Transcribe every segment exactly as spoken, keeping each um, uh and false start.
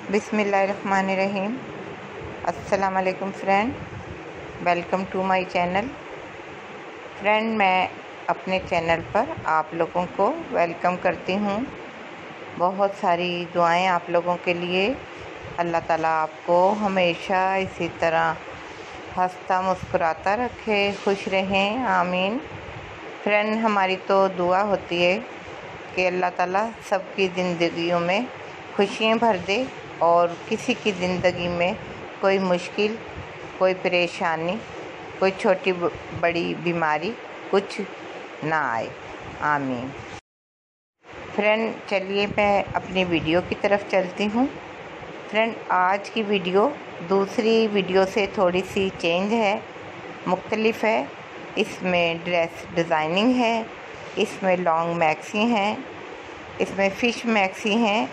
बिस्मिल्लाहिर्रहमानिर्रहीम। अस्सलाम वालेकुम friend, welcome to my channel. Friend, मैं अपने चैनल पर आप लोगों को वेलकम करती हूँ। बहुत सारी दुआएं आप लोगों के लिए। अल्लाह ताला आपको हमेशा इसी तरह हंसता मुस्कुराता रखे, खुश रहें, आमीन। फ्रेंड, हमारी तो दुआ होती है कि अल्लाह ताला सबकी ज़िंदगियों में खुशियाँ भर दे और किसी की ज़िंदगी में कोई मुश्किल, कोई परेशानी, कोई छोटी बड़ी बीमारी कुछ ना आए, आमीन। फ्रेंड, चलिए मैं अपनी वीडियो की तरफ चलती हूँ। फ्रेंड, आज की वीडियो दूसरी वीडियो से थोड़ी सी चेंज है, मुख्तलिफ है। इसमें ड्रेस डिज़ाइनिंग है, इसमें लॉन्ग मैक्सी हैं, इसमें फ़िश मैक्सी हैं,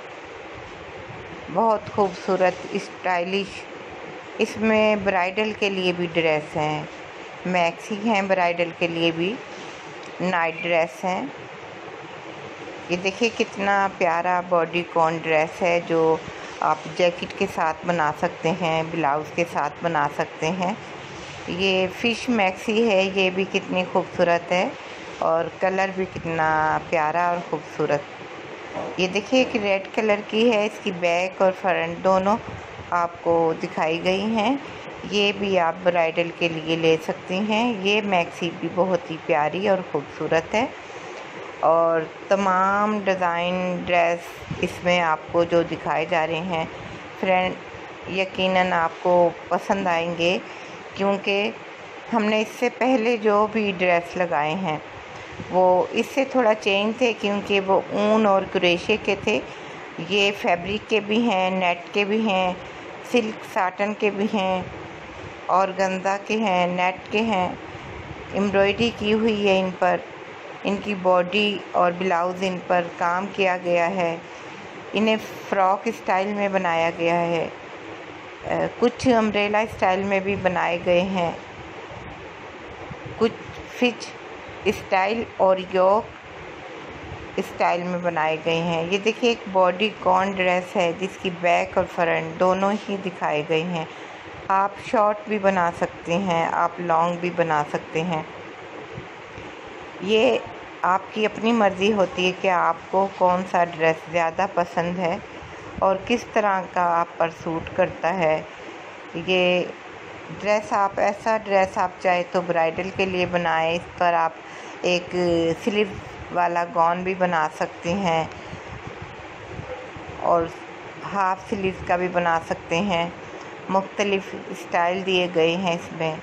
बहुत खूबसूरत स्टाइलिश। इसमें ब्राइडल के लिए भी ड्रेस हैं, मैक्सी हैं, ब्राइडल के लिए भी नाइट ड्रेस हैं। ये देखिए कितना प्यारा बॉडी कॉन ड्रेस है जो आप जैकेट के साथ बना सकते हैं, ब्लाउज़ के साथ बना सकते हैं। ये फ़िश मैक्सी है, ये भी कितनी खूबसूरत है और कलर भी कितना प्यारा और ख़ूबसूरत। ये देखिए एक रेड कलर की है, इसकी बैक और फ्रंट दोनों आपको दिखाई गई हैं। ये भी आप ब्राइडल के लिए ले सकती हैं। ये मैक्सी भी बहुत ही प्यारी और ख़ूबसूरत है और तमाम डिज़ाइन ड्रेस इसमें आपको जो दिखाए जा रहे हैं फ्रेंड, यकीनन आपको पसंद आएंगे, क्योंकि हमने इससे पहले जो भी ड्रेस लगाए हैं वो इससे थोड़ा चेंज थे, क्योंकि वो ऊन और क्रोशे के थे। ये फैब्रिक के भी हैं, नेट के भी हैं, सिल्क साटन के भी हैं, ऑर्गेन्जा के हैं, नेट के हैं। एम्ब्रॉयडरी की हुई है इन पर, इनकी बॉडी और ब्लाउज़ इन पर काम किया गया है। इन्हें फ़्रॉक स्टाइल में बनाया गया है, कुछ अम्ब्रेला स्टाइल में भी बनाए गए हैं, कुछ फिच स्टाइल और योक स्टाइल में बनाए गए हैं। ये देखिए एक बॉडी कॉन ड्रेस है जिसकी बैक और फ्रंट दोनों ही दिखाए गए हैं। आप शॉर्ट भी बना सकते हैं, आप लॉन्ग भी बना सकते हैं। ये आपकी अपनी मर्ज़ी होती है कि आपको कौन सा ड्रेस ज़्यादा पसंद है और किस तरह का आप पर सूट करता है। ये ड्रेस आप ऐसा ड्रेस आप चाहे तो ब्राइडल के लिए बनाएं। इस पर आप एक स्लीव वाला गॉन भी बना सकते हैं और हाफ स्लीव का भी बना सकते हैं। मुख्तलिफ स्टाइल दिए गए हैं इसमें।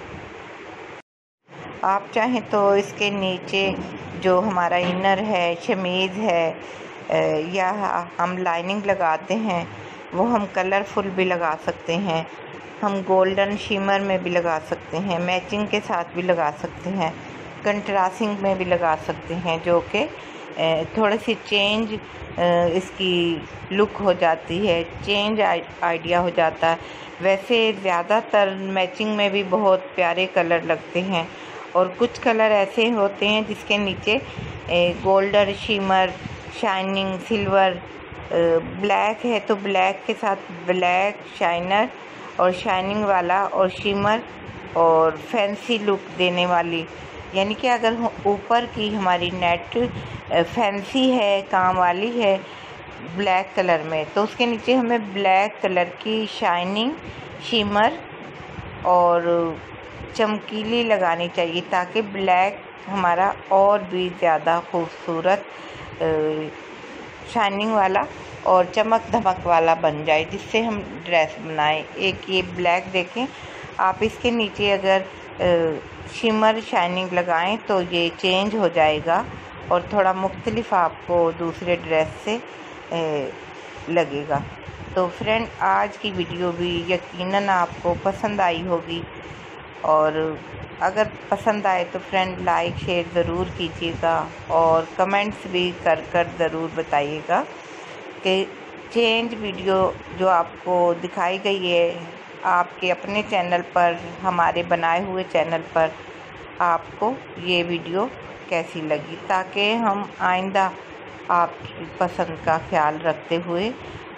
आप चाहें तो इसके नीचे जो हमारा इनर है, शमीज़ है, या हम लाइनिंग लगाते हैं वो हम कलरफुल भी लगा सकते हैं, हम गोल्डन शिमर में भी लगा सकते हैं, मैचिंग के साथ भी लगा सकते हैं, कंट्रास्टिंग में भी लगा सकते हैं, जो कि थोड़ी सी चेंज इसकी लुक हो जाती है, चेंज आइडिया हो जाता है। वैसे ज़्यादातर मैचिंग में भी बहुत प्यारे कलर लगते हैं और कुछ कलर ऐसे होते हैं जिसके नीचे golden shimmer, shining, silver, black है तो ब्लैक के साथ ब्लैक शाइनर और शाइनिंग वाला और शिमर और फैंसी लुक देने वाली। यानी कि अगर ऊपर की हमारी नेट फैंसी है, काम वाली है ब्लैक कलर में, तो उसके नीचे हमें ब्लैक कलर की शाइनिंग, शिमर और चमकीली लगानी चाहिए, ताकि ब्लैक हमारा और भी ज़्यादा खूबसूरत शाइनिंग वाला और चमक धमक वाला बन जाए, जिससे हम ड्रेस बनाएं। एक ये ब्लैक देखें आप, इसके नीचे अगर शिमर शाइनिंग लगाएं तो ये चेंज हो जाएगा और थोड़ा मुख्तलिफ आपको दूसरे ड्रेस से लगेगा। तो फ्रेंड, आज की वीडियो भी यकीनन आपको पसंद आई होगी और अगर पसंद आए तो फ्रेंड लाइक शेयर ज़रूर कीजिएगा और कमेंट्स भी कर कर ज़रूर बताइएगा कि चेंज वीडियो जो आपको दिखाई गई है आपके अपने चैनल पर, हमारे बनाए हुए चैनल पर, आपको ये वीडियो कैसी लगी, ताकि हम आइंदा आपकी पसंद का ख्याल रखते हुए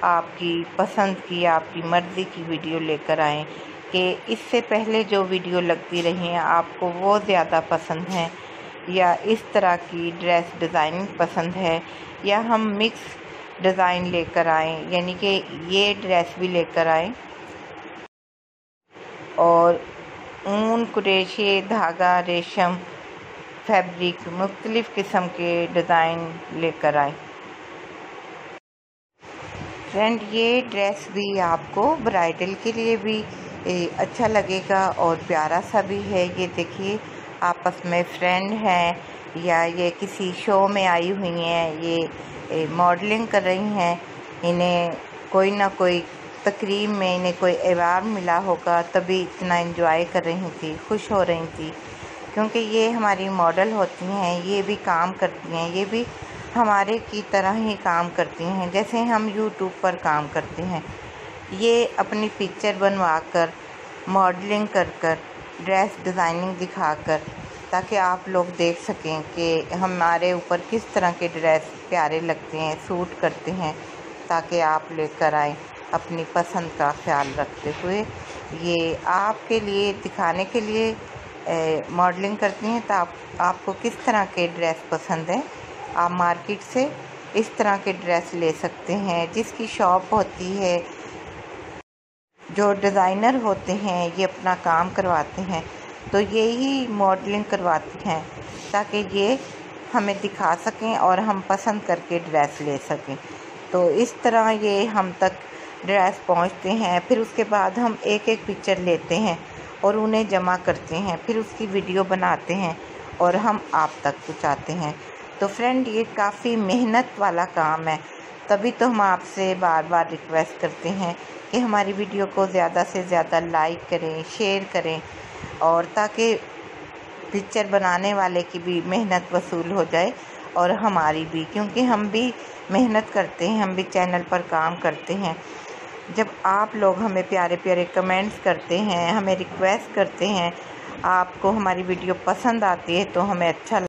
आपकी पसंद की, आपकी मर्ज़ी की वीडियो लेकर आएँ कि इससे पहले जो वीडियो लगती रही हैं आपको वो ज़्यादा पसंद हैं, या इस तरह की ड्रेस डिज़ाइनिंग पसंद है, या हम मिक्स डिज़ाइन लेकर आएँ, यानी कि ये ड्रेस भी लेकर आएँ और ऊन, कुरेशे, धागा, रेशम, फैब्रिक, मुख्तलिफ़ किस्म के डिज़ाइन लेकर आए। फ्रेंड, ये ड्रेस भी आपको ब्राइडल के लिए भी ए, अच्छा लगेगा और प्यारा सा भी है। ये देखिए, आपस में फ्रेंड हैं या ये किसी शो में आई हुई हैं, ये मॉडलिंग कर रही हैं, इन्हें कोई ना कोई तकरीब में इन्हें कोई अवार्ड मिला होगा, तभी इतना एंजॉय कर रही थी, खुश हो रही थी, क्योंकि ये हमारी मॉडल होती हैं, ये भी काम करती हैं, ये भी हमारे की तरह ही काम करती हैं, जैसे हम यूट्यूब पर काम करते हैं। ये अपनी पिक्चर बनवा कर, मॉडलिंग कर कर, ड्रेस डिज़ाइनिंग दिखाकर, ताकि आप लोग देख सकें कि हमारे ऊपर किस तरह के ड्रेस प्यारे लगते हैं, सूट करते हैं, ताकि आप लेकर आएँ अपनी पसंद का ख्याल रखते हुए। ये आपके लिए दिखाने के लिए मॉडलिंग करती हैं, तो आप आपको किस तरह के ड्रेस पसंद है, आप मार्केट से इस तरह के ड्रेस ले सकते हैं। जिसकी शॉप होती है, जो डिज़ाइनर होते हैं, ये अपना काम करवाते हैं, तो यही मॉडलिंग करवाती हैं ताकि ये हमें दिखा सकें और हम पसंद करके ड्रेस ले सकें। तो इस तरह ये हम तक ड्रेस पहुंचते हैं, फिर उसके बाद हम एक एक पिक्चर लेते हैं और उन्हें जमा करते हैं, फिर उसकी वीडियो बनाते हैं और हम आप तक पहुंचाते हैं। तो फ्रेंड, ये काफ़ी मेहनत वाला काम है, तभी तो हम आपसे बार बार रिक्वेस्ट करते हैं कि हमारी वीडियो को ज़्यादा से ज़्यादा लाइक करें, शेयर करें, और ताकि पिक्चर बनाने वाले की भी मेहनत वसूल हो जाए और हमारी भी, क्योंकि हम भी मेहनत करते हैं, हम भी चैनल पर काम करते हैं। जब आप लोग हमें प्यारे प्यारे कमेंट्स करते हैं, हमें रिक्वेस्ट करते हैं, आपको हमारी वीडियो पसंद आती है, तो हमें अच्छा